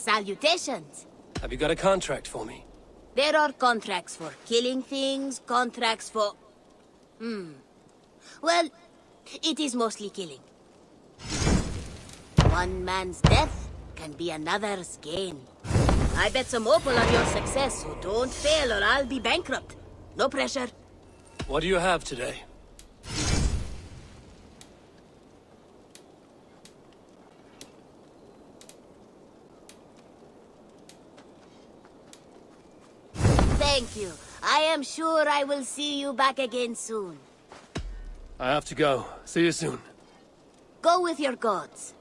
Salutations. Have you got a contract for me? There are contracts for killing things, contracts for... Well, it is mostly killing. One man's death can be another's gain. I bet some opal on your success, so don't fail or I'll be bankrupt. No pressure. What do you have today? Thank you. I am sure I will see you back again soon. I have to go. See you soon. Go with your gods.